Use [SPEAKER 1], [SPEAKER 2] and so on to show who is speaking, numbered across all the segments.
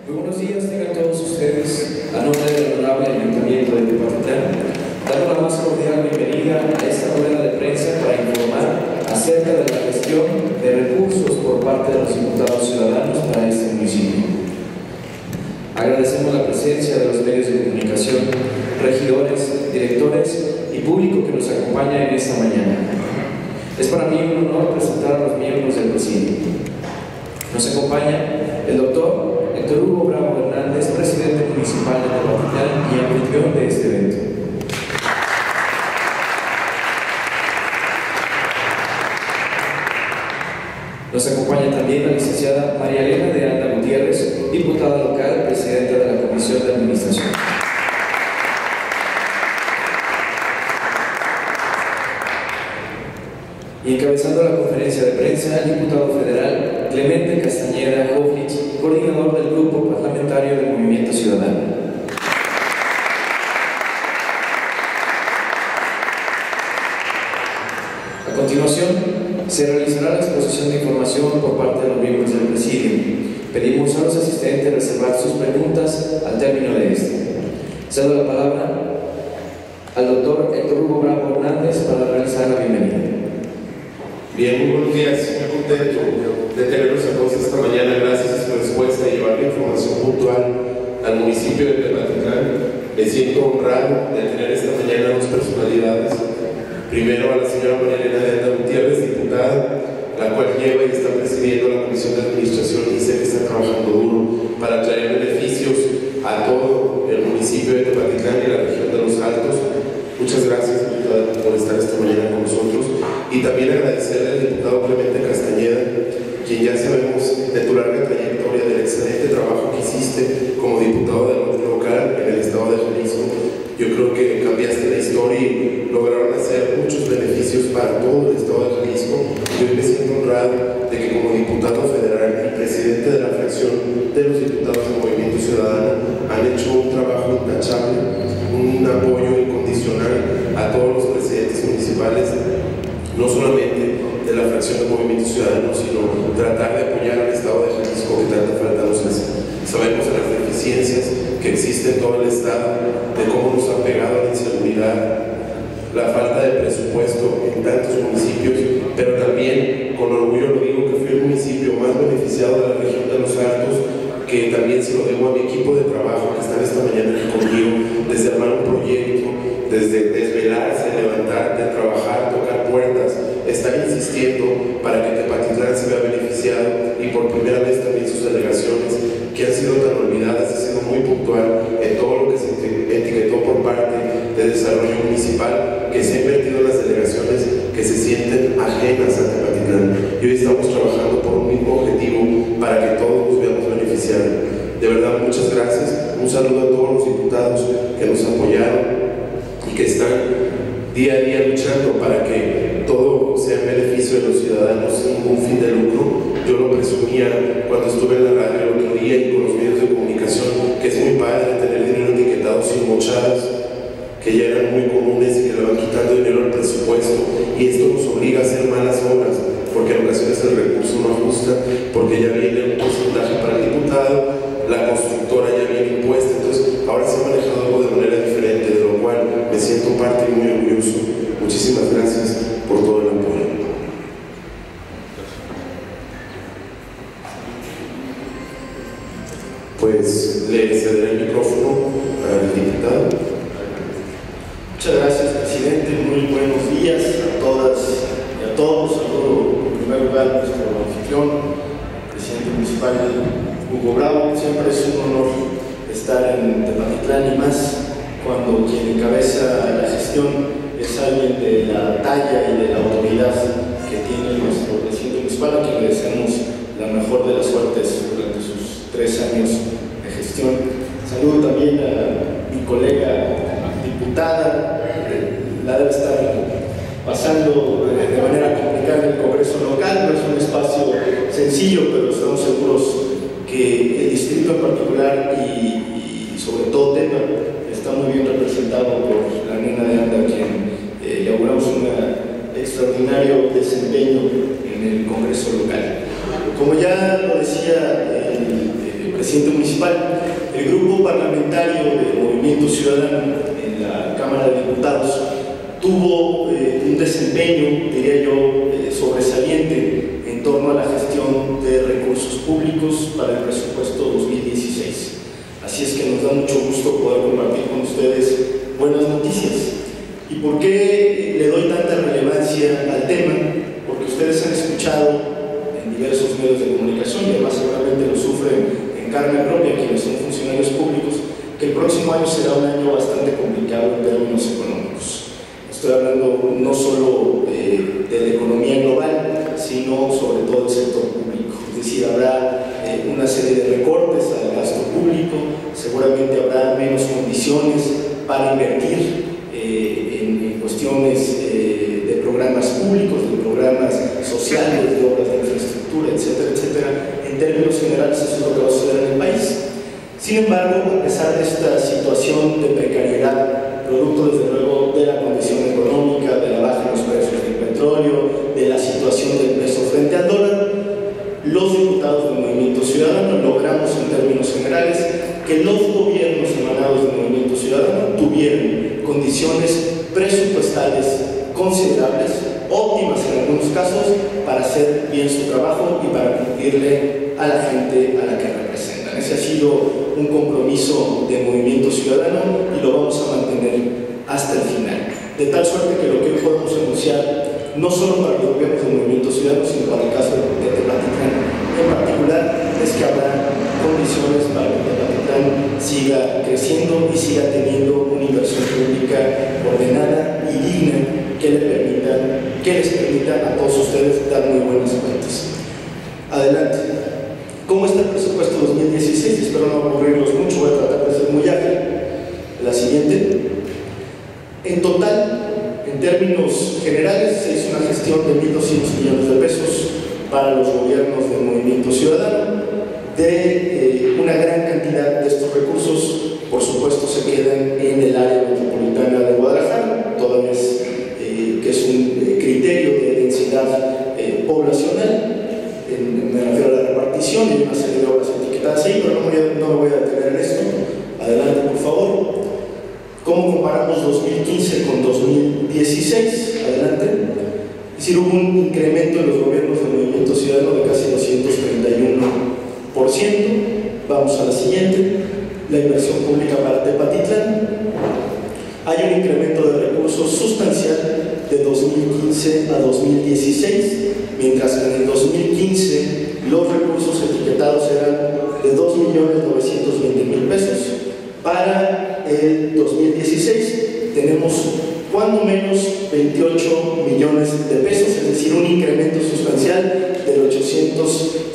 [SPEAKER 1] Muy buenos días, tengan todos ustedes, a nombre del honorable Ayuntamiento de Tepatitlán, dando la más cordial bienvenida a esta rueda de prensa para informar acerca de la gestión de recursos por parte de los diputados ciudadanos para este municipio. Agradecemos la presencia de los medios de comunicación, regidores, directores y público que nos acompaña en esta mañana. Es para mí un honor presentar a los miembros del presidio. Nos acompaña el doctor Héctor Hugo Bravo Hernández, presidente municipal de Tepatitlán y anfitrión de este evento. Nos acompaña también la licenciada María Elena de Anda Gutiérrez, diputada local, presidenta de la Comisión de Administración. Y encabezando la conferencia de prensa, el diputado federal Clemente Castañeda Jovlich, coordinador del Grupo Parlamentario de Movimiento Ciudadano. A continuación, se realizará la exposición de información por parte de los miembros del presidio. Pedimos a los asistentes reservar sus preguntas al término de este. Cedo la palabra al doctor Héctor Hugo Bravo Hernández para realizar la bienvenida.
[SPEAKER 2] Bien, muy buenos días. Muy contento de tenerlos a todos esta mañana. Gracias a su respuesta y llevar la información puntual al municipio de Tepatitlán. Me siento honrado de tener esta mañana dos personalidades. Primero a la señora María Elena de Anda Gutiérrez, diputada, la cual lleva y está presidiendo la Comisión de Administración y sé que está trabajando duro para traer beneficios a todo el municipio de Tepatitlán y la región de Los Altos. Muchas gracias, diputada, por estar esta mañana con nosotros. Y también agradecerle al diputado Clemente Castañeda, quien ya sabemos de tu larga trayectoria, del excelente trabajo que hiciste como diputado local en el estado de Jalisco. Yo creo que cambiaste la historia y lograron hacer muchos beneficios para todo el estado de Jalisco. Yo me siento honrado de que como diputado federal y presidente de la fracción de los diputados del Movimiento Ciudadano han hecho un trabajo intachable, un apoyo incondicional a todos los presidentes municipales, no solamente de la fracción del Movimiento Ciudadano, sino tratar de apoyar al estado de Jalisco que tanta falta nos hace. Sabemos de las deficiencias que existen en todo el estado, de cómo nos ha pegado la inseguridad, la falta de presupuesto en tantos municipios, pero también con orgullo lo digo que fui el municipio más beneficiado de la región de Los Altos, que también se lo debo a mi equipo de trabajo que están esta mañana aquí conmigo, desde armar un proyecto, desde desvelarse, levantarte, trabajar, tocar puertas, estar insistiendo para que Tepatitlán se vea beneficiado y por primera vez también sus delegaciones que han sido tan olvidadas, ha sido muy puntual en todo lo que se etiquetó por parte de desarrollo municipal, que se ha invertido en las delegaciones que se sienten ajenas a Tepatitlán. Y hoy estamos trabajando por un mismo objetivo para que todos nos veamos beneficiados. De verdad, muchas gracias. Un saludo a todos los diputados que nos apoyaron y que están día a día luchando para que todo sea en beneficio de los ciudadanos sin ningún fin de lucro. Yo lo presumía cuando estuve en la radio el otro día y con los medios de comunicación, que es muy padre tener dinero etiquetado sin mochadas, que ya eran muy comunes y que le van quitando dinero al presupuesto, y esto nos obliga a hacer malas obras, porque en ocasiones el recurso no ajusta, porque ya viene un porcentaje para el diputado, la constructora ya viene impuesta. Entonces ahora se ha manejado algo de manera diferente, de lo cual me siento parte y muy orgulloso. Muchísimas gracias por todo el apoyo. Pues le cederé el micrófono al diputado.
[SPEAKER 3] Muchas gracias, presidente. Muy buenos días a todas y a todos. Saludo en primer lugar a nuestro anfitrión, presidente municipal Hugo Bravo. Siempre es un honor estar en Tepatitlán y más cuando quien encabeza la gestión es alguien de la talla y de la autoridad que tiene nuestro presidente municipal, a quien le deseamos la mejor de las suertes durante sus 3 años de gestión. Saludo también a mi colega diputada, la debe estar pasando de manera complicada en el Congreso local. No es un espacio sencillo, pero estamos seguros que el distrito en particular y sobre todo Tepa está muy bien representado por la nena de Anda, quien le auguramos un extraordinario desempeño en el Congreso local. Como ya lo decía el presidente municipal. El grupo parlamentario del Movimiento Ciudadano en la Cámara de Diputados tuvo un desempeño, diría yo, sobresaliente en torno a la gestión de recursos públicos para el presupuesto 2016. Así es que nos da mucho gusto poder compartir con ustedes buenas noticias. ¿Y por qué le doy tanta relevancia al tema? Porque ustedes han escuchado en diversos medios de comunicación, y además seguramente lo sufren en carne propia quienes son funcionarios públicos, que el próximo año será un año bastante complicado en términos económicos. Estoy hablando no solo de la economía global, sino sobre todo del sector público. Es decir, habrá una serie de recortes al gasto público, seguramente habrá menos condiciones para invertir en cuestiones de programas públicos, de programas sociales, de obras de infraestructura, etcétera, etcétera. En términos generales, eso es lo que va a suceder en el país. Sin embargo, a pesar de esta situación de precariedad, producto desde luego de la condición económica, de la baja en los precios del petróleo, de la situación del peso frente al dólar, los diputados del Movimiento Ciudadano logramos en términos generales que los gobiernos emanados del Movimiento Ciudadano tuvieran condiciones presupuestales considerables, óptimas en algunos casos, para hacer bien su trabajo y para cumplirle a la gente a la que representan. Ese ha sido un compromiso del Movimiento Ciudadano y lo vamos a mantener hasta el final. De tal suerte que lo que hoy podemos anunciar, no solo para los gobiernos del Movimiento Ciudadano, sino para el caso de Tepatitlán en particular, es que habrá condiciones para que Tepatitlán siga creciendo y siga teniendo una inversión pública ordenada y digna que les permita a todos ustedes dar muy buenas cuentas. Adelante. ¿Cómo está el presupuesto 2016? Espero no aburrirlos mucho, voy a tratar de ser muy ágil. La siguiente. En total, en términos generales, se hizo una gestión de 1.200 millones de pesos para los gobiernos del Movimiento Ciudadano. De una gran cantidad de estos recursos, por supuesto, se quedan en el área metropolitana de Guadalajara, toda vez que es un criterio de densidad poblacional. Me refiero a la repartición y una serie de obras etiquetadas ahí, pero no me voy a detener en esto. Adelante, por favor. ¿Cómo comparamos 2015 con 2016? Adelante. Es decir, hubo un incremento en los gobiernos del Movimiento Ciudadano de casi 231%. Vamos a la siguiente. La inversión pública para Tepatitlán. Hay un incremento de recursos sustancial de 2015 a 2016, mientras que en el 2015 los recursos etiquetados eran de 2.920.000 pesos. Para el 2016 tenemos cuando menos 28 millones de pesos, es decir, un incremento sustancial del 859%.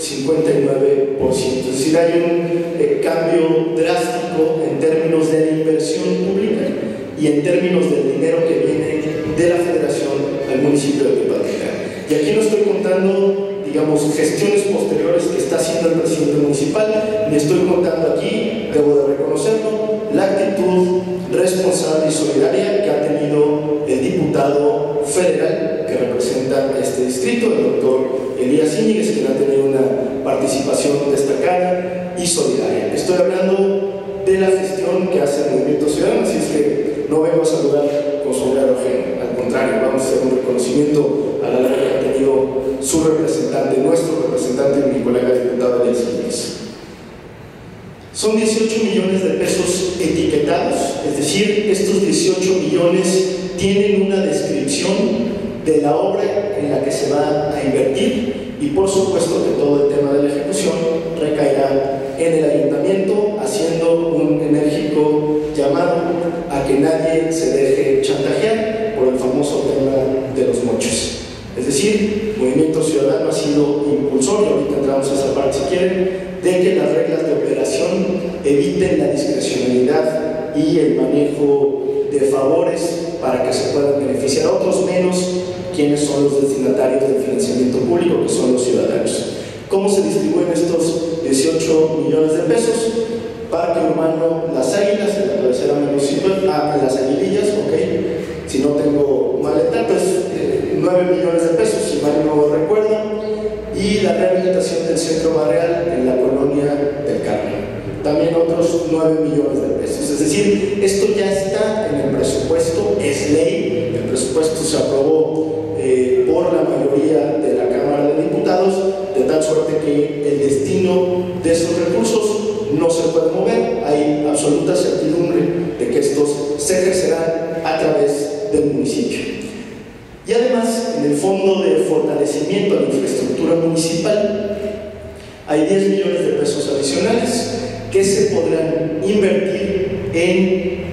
[SPEAKER 3] Es decir, hay un cambio drástico en términos de la inversión pública y en términos del dinero que viene de la Federación al municipio de Tepatitlán. Y aquí no estoy contando, digamos, gestiones posteriores que está haciendo el presidente municipal, ni estoy contando aquí, debo de reconocerlo, la actitud responsable y solidaria que ha tenido el diputado federal que representa este distrito, el doctor Elías Íñiguez, quien ha tenido una participación destacada y solidaria. Estoy hablando de la gestión que hace el Movimiento Ciudadano, así es que no vengo a saludar con sombrero ajeno, al contrario, vamos a hacer un reconocimiento a la labor que ha tenido su representante, nuestro representante, mi colega diputado Elías Íñiguez. Son 18 millones de pesos etiquetados, es decir, estos 18 millones tienen una descripción de la obra en la que se va a invertir y por supuesto que todo el tema de la ejecución recaerá en el ayuntamiento, haciendo un enérgico llamado a que nadie se deje chantajear por el famoso tema de los mochos. Es decir, Movimiento Ciudadano ha sido impulsor, y ahorita entramos a esa parte si quieren, de que las reglas de operación eviten la discrecionalidad y el manejo de favores para que se puedan beneficiar a otros, menos quienes son los destinatarios del financiamiento público, que son los ciudadanos. ¿Cómo se distribuyen estos 18 millones de pesos? Parque Urbano Las Águilas, en la cabecera municipal, Las Aguilillas, ok. Si no tengo mal dato, pues 9 millones de pesos, si mal no recuerdo. Y y la rehabilitación del centro barrial en la colonia del Carmen. También otros 9 millones de pesos. Es decir, esto ya está en el presupuesto, es ley, el presupuesto se aprobó por la mayoría de la Cámara de Diputados, de tal suerte que el destino de esos recursos no se puede mover. Hay absoluta certidumbre de que estos se ejercerán a través del municipio. Y además, en el Fondo de Fortalecimiento de la Infraestructura Municipal hay 10 millones de pesos adicionales que se podrán invertir en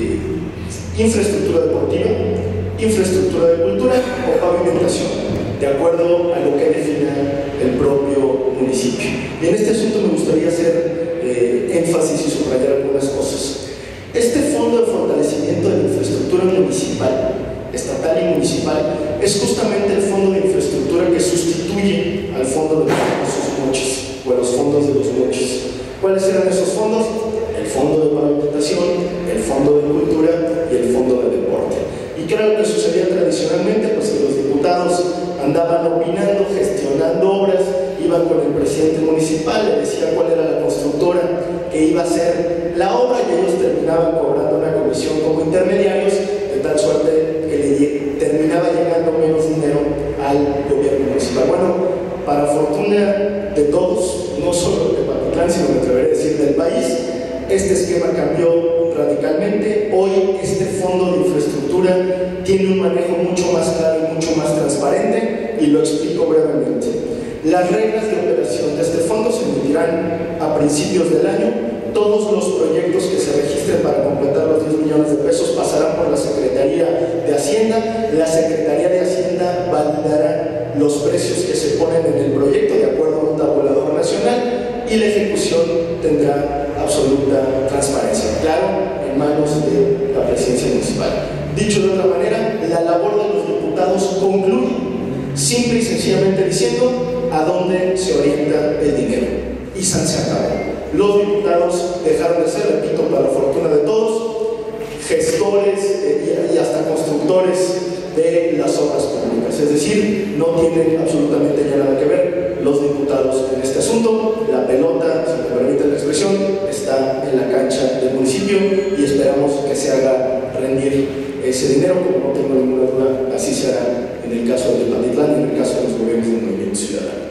[SPEAKER 3] infraestructura deportiva, infraestructura de cultura o pavimentación, de acuerdo a lo que defina el propio municipio. Y en este asunto me gustaría hacer énfasis y subrayar algunas cosas. Este Fondo de Fortalecimiento de la Infraestructura Municipal, estatal y municipal, es justamente el fondo de infraestructura que sustituye al fondo de los famosos moches, o a los fondos de los moches. ¿Cuáles eran esos fondos? El fondo de pavimentación, el fondo de cultura y el fondo de deporte. ¿Y qué era lo que sucedía tradicionalmente? Pues que los diputados andaban opinando, gestionando obras, iban con el presidente municipal, le decían cuál era la constructora que iba a hacer la obra y ellos terminaban cobrando una comisión como intermediarios, de tal suerte que le terminaba llegando menos dinero al gobierno municipal. Bueno, para fortuna de todos, no solo de Tepatitlán, sino me atreveré a decir del país, este esquema cambió radicalmente. Hoy este fondo de infraestructura tiene un manejo mucho más claro y mucho más transparente, y lo explico brevemente. Las reglas de operación de este fondo se emitirán a principios del año. Todos los proyectos que se registren para completar los 10 millones de pesos pasarán por la Secretaría de Hacienda. La Secretaría de Hacienda validará los precios que se ponen en el proyecto de acuerdo a un tabulador nacional, y la ejecución tendrá absoluta transparencia, claro, en manos de la presidencia municipal. Dicho de otra manera, la labor de los diputados concluye simple y sencillamente diciendo a dónde se orienta el dinero, y se acabó. Los diputados dejaron de ser, repito, para la fortuna de todos, gestores y hasta constructores de las obras públicas. Es decir, no tienen absolutamente ya nada que ver los diputados en este asunto. La pelota, si me permite la expresión, está en la cancha del municipio, y esperamos que se haga rendir ese dinero, como no tengo ninguna duda, así será en el caso de Tepatitlán y en el caso de los gobiernos del Movimiento Ciudadano.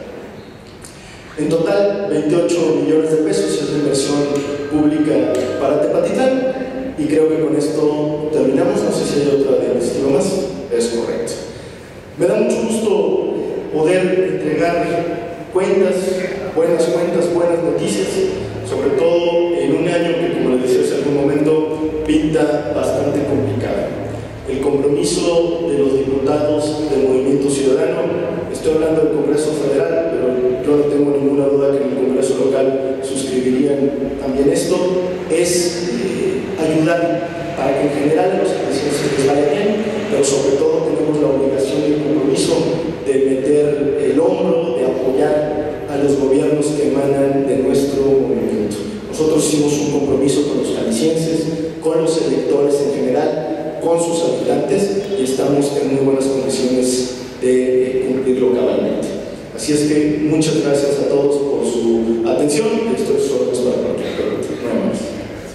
[SPEAKER 3] En total, 28 millones de pesos es la inversión pública para Tepatitlán, y creo que con esto terminamos. No sé si hay otra diapositiva más. Es correcto. Me da mucho gusto poder entregar cuentas, buenas noticias, sobre todo en un año que, como les decía hace algún momento, pinta bastante complicado. El compromiso de los diputados del Movimiento Ciudadano, estoy hablando del Congreso Federal, pero yo no tengo ninguna duda que en el Congreso local suscribirían también esto, es ayudar para que en general los elecciones se les vaya bien, pero sobre todo tenemos la obligación y el compromiso de meter el hombro, de apoyar a los gobiernos que emanan de nuestro movimiento. Nosotros hicimos un compromiso con los jaliscienses, con los electores en general, con sus habitantes, y estamos en muy buenas condiciones de cumplirlo cabalmente. Así es que muchas gracias a todos por su atención, y estoy solo para cualquier pregunta. Nada más.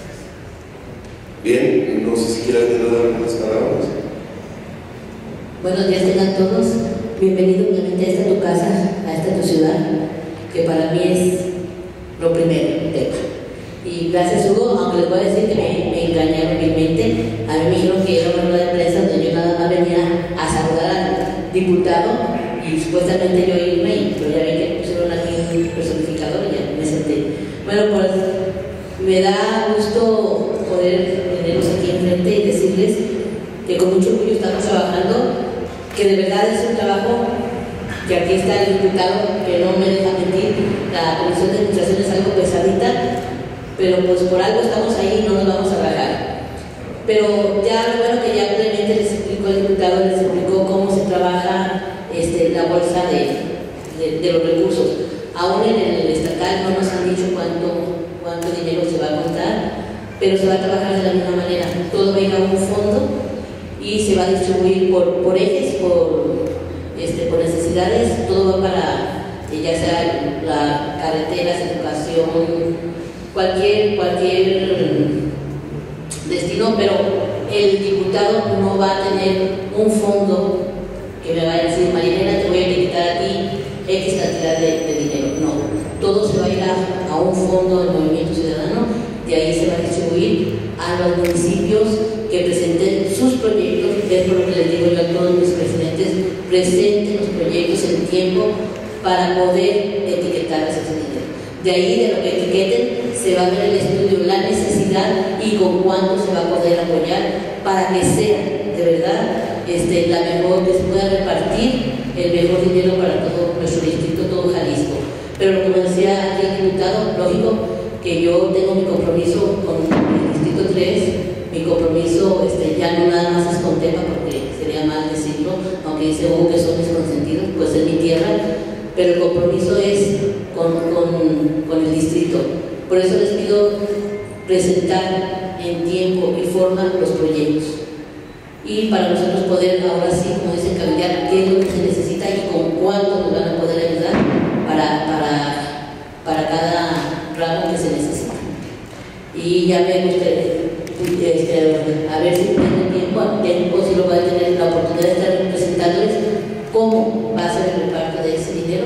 [SPEAKER 2] Bien, no sé si quieras dar algunas palabras.
[SPEAKER 4] Buenos días tengan todos. Bienvenido nuevamente a esta tu casa, a esta tu ciudad, que para mí es lo primero. Y gracias, Hugo, aunque les voy a decir que me engañaron vilmente. A mí me dijeron que era una rueda de prensa donde yo nada más venía a saludar al diputado y supuestamente yo irme, pero ya ven que pusieron aquí un personificador y ya me senté. Bueno, pues me da gusto poder tenerlos aquí enfrente y decirles que con mucho orgullo estamos trabajando, que de verdad es un trabajo, que aquí está el diputado que no me deja mentir. La Comisión de Administración es algo pesadita, pero pues por algo estamos ahí y no nos vamos a bajar. Pero ya lo bueno que ya brevemente les explicó el diputado, les explicó cómo se trabaja la bolsa de los recursos. Aún en el estatal no nos han dicho cuánto dinero se va a contar, pero se va a trabajar de la misma manera. Todo va a ir a un fondo y se va a distribuir por ejes, por necesidades. Todo va para cualquier destino, pero el diputado no va a tener un fondo que me va a decir, Marilena, te voy a quitar a ti X cantidad de dinero. No, todo se va a ir a un fondo del Movimiento Ciudadano, de ahí se va a distribuir a los municipios que presenten sus proyectos. Es por lo que les digo yo a todos mis presidentes, presenten los proyectos en tiempo para poder etiquetar a esos dinero. De ahí, de lo que etiqueten, se va a ver el estudio, la necesidad y con cuánto se va a poder apoyar para que sea de verdad la mejor, que se pueda repartir el mejor dinero para todo nuestro distrito, todo Jalisco. Pero como decía aquí el diputado, lógico que yo tengo mi compromiso con el distrito 3, mi compromiso ya no nada más es con Tepa, porque sería mal decirlo, aunque dice Hugo que son mis consentidos, pues es mi tierra, pero el compromiso es con el distrito. Por eso les pido presentar en tiempo y forma los proyectos. Y para nosotros poder ahora sí, como dicen, cambiar qué es lo que se necesita y con cuánto nos van a poder ayudar para cada ramo que se necesita. Y ya ven ustedes, a ver si tienen tiempo, si lo va a tener la oportunidad de estar presentándoles cómo va a ser el reparto de ese dinero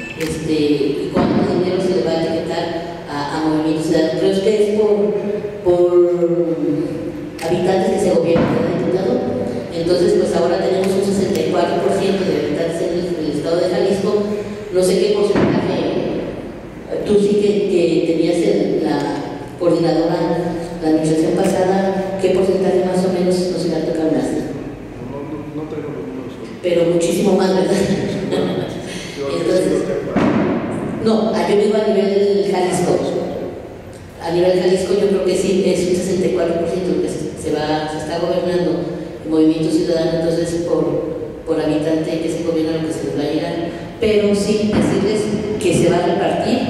[SPEAKER 4] y cuánto dinero se le va a etiquetar a Movimiento Ciudadano. Creo que es por habitantes que se gobiernan, ¿verdad, diputado? Entonces, pues ahora tenemos un 64% de habitantes en el estado de Jalisco. No sé qué porcentaje, tú sí que tenías la coordinadora la administración pasada, ¿qué porcentaje más o menos nos iba a tocar más?
[SPEAKER 3] No tengo los números.
[SPEAKER 4] Pero muchísimo más, ¿verdad? Entonces, no, yo digo a nivel Jalisco. A nivel Jalisco yo creo que sí, es un 64% lo que se está gobernando el Movimiento Ciudadano, entonces por habitante que se gobierna lo que se les va a llegar. Pero sí decirles que se va a repartir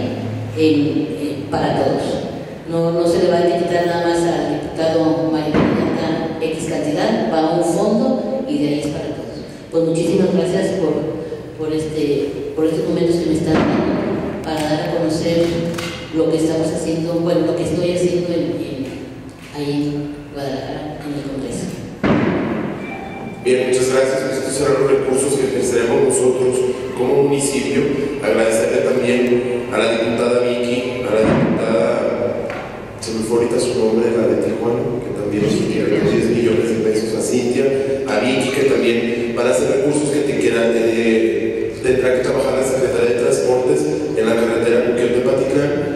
[SPEAKER 4] para todos. No se le va a etiquetar nada más al diputado Marilena X cantidad, va a un fondo y de ahí es para todos. Pues muchísimas gracias por estos momentos que me están dando para dar a conocer lo que estamos haciendo, bueno, lo que estoy haciendo ahí en Guadalajara, en el Congreso.
[SPEAKER 2] Bien, muchas gracias. Estos serán los recursos que ejerceremos nosotros como municipio. Agradecerle también a la diputada Vicky, a la diputada, se me fue ahorita su nombre, la de Tijuana, que también nos quiere 10 millones de pesos, a Cintia, a Vicky, que también van a ser recursos que tendrá que trabajar la Secretaría de Transportes en la carretera Buqueo-Tepatitlán.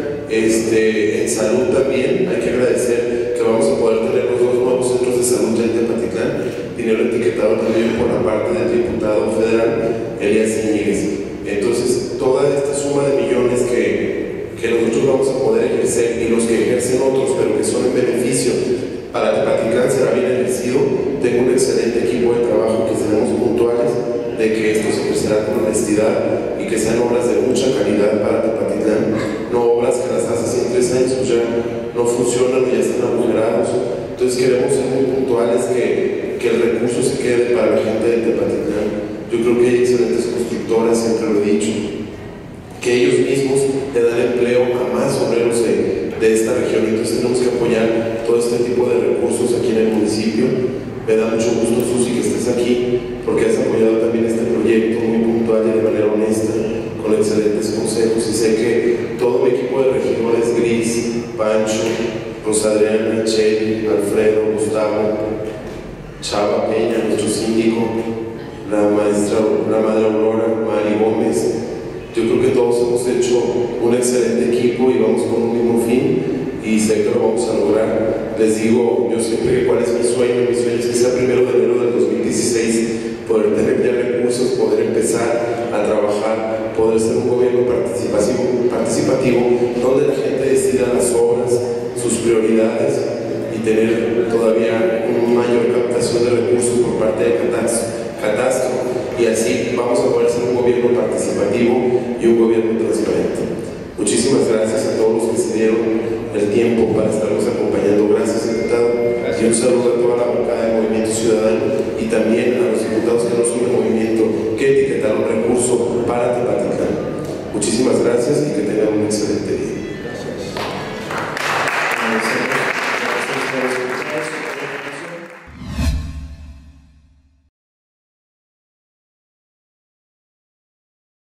[SPEAKER 2] En salud también hay que agradecer que vamos a poder tener los 2 nuevos centros de salud ya en Tepatitlán, dinero etiquetado también por la parte del diputado federal Elías Iñiguez. Entonces, toda esta suma de millones que nosotros vamos a poder ejercer y los que ejercen otros, pero que son en beneficio para Tepatitlán, será bien ejercido. Tengo un excelente equipo de trabajo que seremos puntuales de que esto se ejercerá con honestidad y que sean obras de mucha calidad para Tepatitlán, no obras que las hace en 3 años pues ya no funcionan o ya están agujerados. Entonces queremos ser muy puntuales que el recurso se quede para la gente de Tepatitlán. Yo creo que hay excelentes constructoras, siempre lo he dicho, que ellos mismos le dan empleo a más obreros de esta región. Entonces tenemos que apoyar todo este tipo de recursos aquí en el municipio. Me da mucho gusto, Susi, que estés aquí, porque has apoyado también este proyecto muy puntual y de manera honesta, con excelentes consejos. Y sé que todo mi equipo de regidores, Gris, Pancho, Rosadriana, Cheli, Alfredo, Gustavo, Chava Peña, nuestro síndico, la madre Aurora, Mari Gómez, yo creo que todos hemos hecho un excelente equipo y vamos con un mismo fin y sé que lo vamos a lograr. Les digo, yo siempre, ¿cuál es mi sueño? Mi sueño es que sea 1 de enero del 2016, poder tener ya recursos, poder empezar a trabajar, poder ser un gobierno participativo donde la gente decida las obras, sus prioridades y tener todavía una mayor captación de recursos por parte de Catastro. Y así vamos a poder ser un gobierno participativo y un gobierno transparente. Muchísimas gracias a todos los que se dieron el tiempo para estarnos acompañando. Gracias, diputado. Y un saludo a toda la bancada del Movimiento Ciudadano y también a los diputados que no son del movimiento que etiquetaron recursos para Tepatitlán. Muchísimas gracias y que tengan un excelente día.